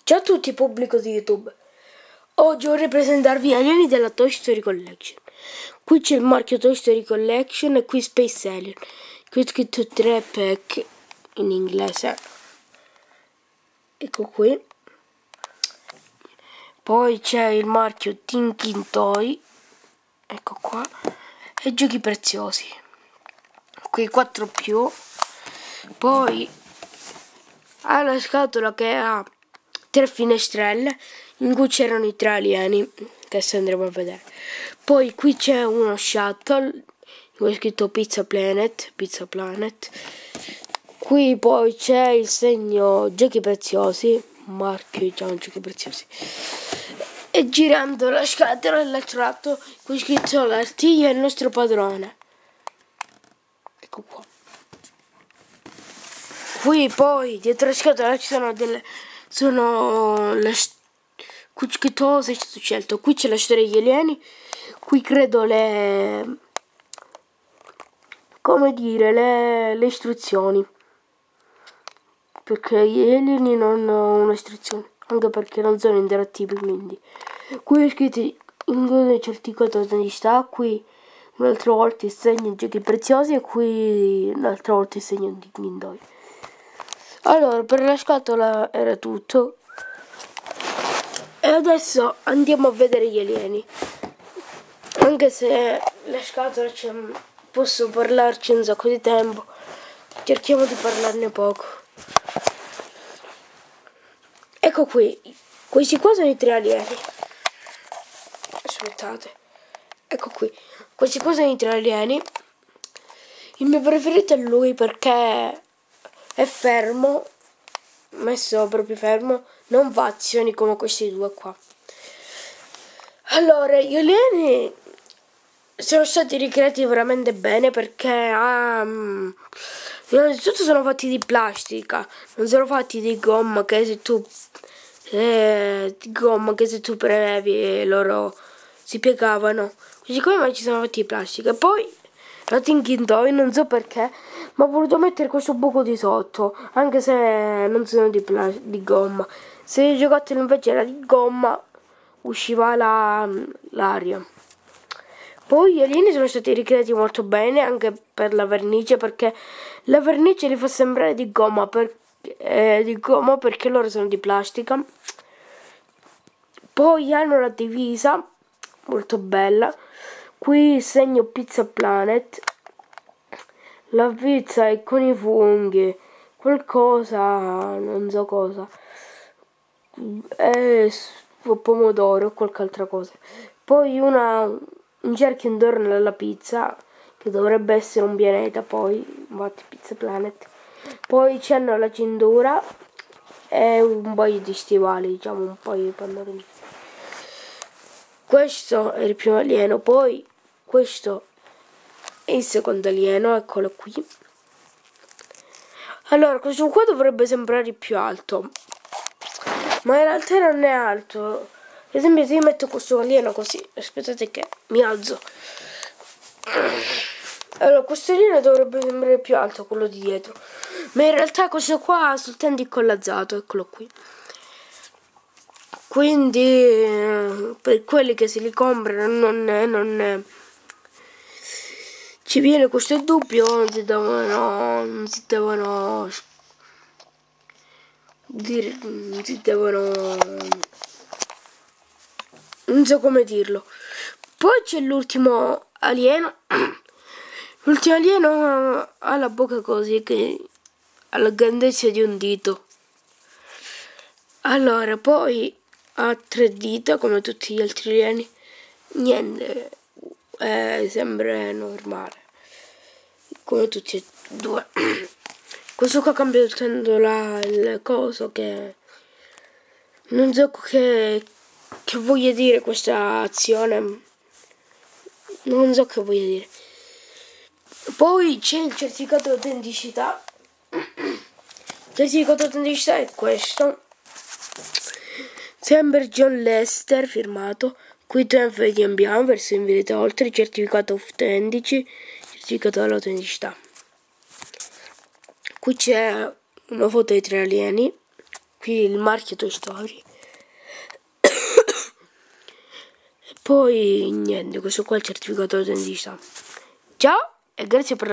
Ciao a tutti, pubblico di YouTube. Oggi vorrei presentarvi gli alieni della Toy Story Collection. Qui c'è il marchio Toy Story Collection e qui Space Alien. Qui è scritto 3 pack in inglese. Ecco qui. Poi c'è il marchio Tinkin Toy. Ecco qua. E giochi preziosi. Qui 4 più. Poi ha la scatola che ha 3 finestrelle in cui c'erano i 3 alieni che adesso andremo a vedere. Poi qui c'è uno shuttle in cui è scritto Pizza Planet. Qui poi c'è il segno giochi preziosi, marchio diciamo giochi preziosi, e girando la scatola dall'altro lato qui è scritto l'artiglio è il nostro padrone. Ecco qua. Qui poi dietro la scatola ci sono le che cosa è stato scelto. Qui c'è la storia degli alieni. Qui credo le istruzioni, perché gli alieni non hanno istruzioni, anche perché non sono interattivi. Quindi qui è scritto in cui certificato di sta. Qui un'altra volta il segno giochi preziosi e qui un'altra volta il segno di Nintendo. Allora, per la scatola era tutto. E adesso andiamo a vedere gli alieni. Anche se la scatola posso parlarci un sacco di tempo, cerchiamo di parlarne poco. Ecco qui. Questi qua sono i 3 alieni. Aspettate. Ecco qui. Questi qua sono i 3 alieni. Il mio preferito è lui perché è fermo, messo proprio fermo, non fa azioni come questi due qua. Allora, gli alieni sono stati ricreati veramente bene perché innanzitutto sono fatti di plastica, non sono fatti di gomma che se tu premevi loro si piegavano. Così come ci sono fatti di plastica. E poi la Tinkin Toy non so perché, ma ho voluto mettere questo buco di sotto, anche se non sono di gomma. Se il giocattolo invece era di gomma, usciva l'aria. Poi gli alieni sono stati ricreati molto bene, anche per la vernice, perché la vernice li fa sembrare di gomma, perché loro sono di plastica. Poi hanno la divisa, molto bella. Qui il segno Pizza Planet. La pizza è con i funghi, qualcosa, non so cosa, è pomodoro o qualche altra cosa. Poi un cerchio intorno alla pizza, che dovrebbe essere un pianeta, poi, infatti Pizza Planet. Poi c'hanno la cintura e un paio di stivali, diciamo un paio di pantaloni. Questo è il primo alieno, poi questo è il secondo alieno, eccolo qui. Allora, questo qua dovrebbe sembrare più alto, ma in realtà non è alto. Ad esempio, se io metto questo alieno così, aspettate che mi alzo. Allora, questo alieno dovrebbe sembrare più alto, quello di dietro, ma in realtà questo qua ha soltanto incollazzato, eccolo qui. Quindi per quelli che se li comprano non ci viene questo dubbio, non si devono non so come dirlo. Poi c'è l'ultimo alieno. L'ultimo alieno ha la bocca così, che ha la grandezza di un dito. Allora, poi ha 3 dita come tutti gli altri alieni. Niente, sembra normale, come tutti e due. Questo qua cambia soltanto il coso, che non so che voglia dire questa azione, non so che voglia dire. Poi c'è il certificato di autenticità. Il certificato di autenticità è questo, sempre John Lester firmato. Qui tempi abbiamo verso in verità oltre il certificato autentici, certificato dell'autenticità. Qui c'è una foto dei 3 alieni, qui il marchio Toy Story. E poi niente, questo qua è il certificato di identità. Ciao e grazie per